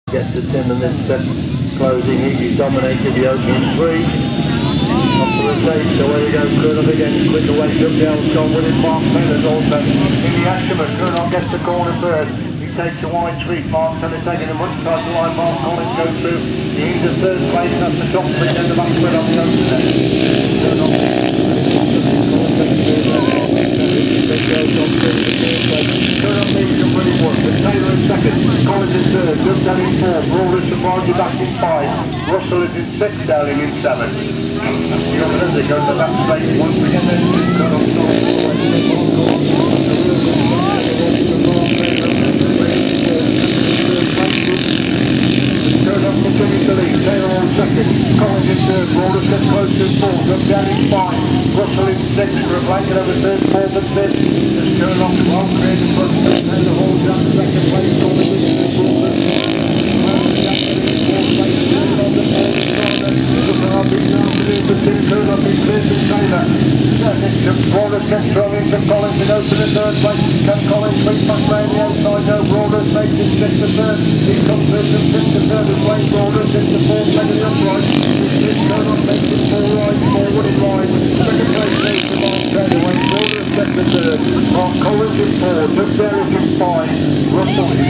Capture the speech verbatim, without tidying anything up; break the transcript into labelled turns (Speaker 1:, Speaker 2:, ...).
Speaker 1: Gets to ten and then step closing heat. He's dominated the opening three. Up to the tape, so away you go, Kurnoff again, quick away, up the Elstone with his Mark Mellors also in the action, but Kurnoff gets the corner third. He takes a wide sweep, Mark Mellors taking a much tighter line, Mark Collins goes through. He aims at third place, that's the top three, then the back spread on the open there. Kurnoff needs some pretty work, but Taylor in second, Collins in third, just down in four, Broadus and Bargy back in five, Russell is in six, Dowling in seven. The offender goes to that straight once again, then turn on Turn on continues to lead, Taylor on second, Collins in third, Broadus gets close to fourth, up down in five, Russell in six, for a blanket over third, fourth and fifth, just turn off the well created first, Taylor holds down second place, Collins in fourth, Broadus gets thrown into Collins and goes to the third place. Can Collins sweep back round the outside? No, Broadus makes it six to third. He comes through from six to third as Wayne Broadus into fourth, second the upright. This Kurnoff makes it four right, forward in line. Second place goes to Mark Taylor. Wayne Broadus gets to third. Mark Collins in fourth. Doug Derrick in five. Russell in